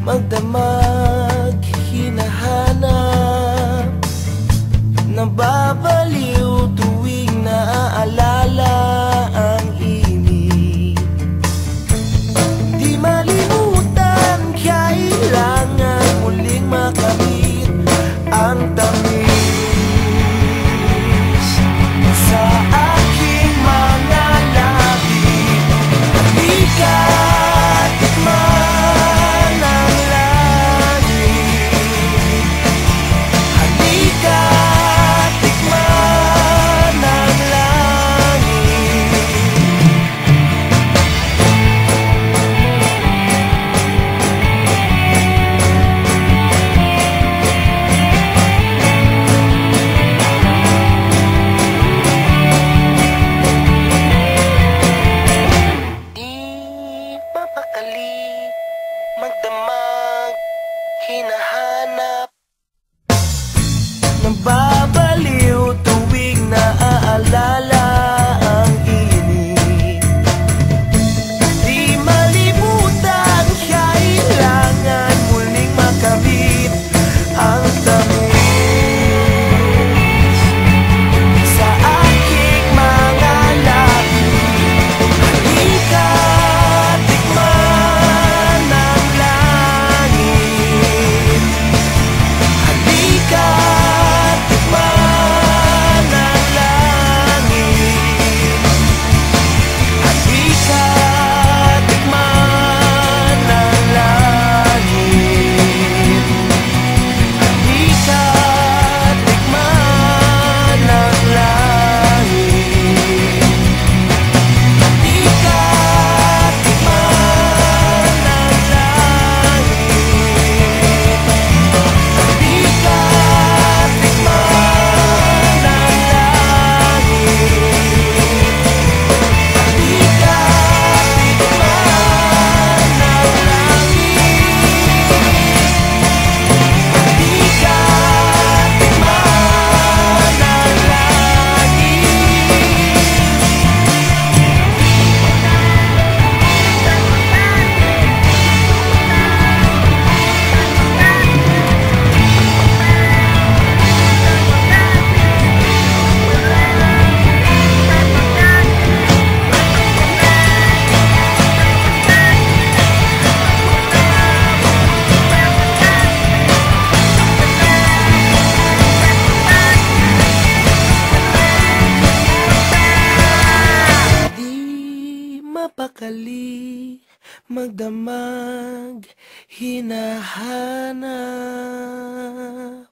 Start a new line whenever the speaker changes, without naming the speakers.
magdamag, hinahanap, nababaliw tuwing naaalala ang init. Di malimutan, kailangan muling makamit ang tamis sa aking mga labi. Halika, tikman ang langit. Halika, tikman ang langit. Di mapakali, magdamag, hinahanap, nababaliw tuwing naaalala ang init. Di malimutan, kailangan muling makamit ang tamis sa aking mga labi. Halika, tikman ang langit. Halika, tikman ang langit. Halika, tikman ang langit. Halika, tikman ang langit. Halika, tikman ang langit. Halika, tikman ang langit. Halika, tikman ang langit. Di mapakali, magdamag, hinahanap.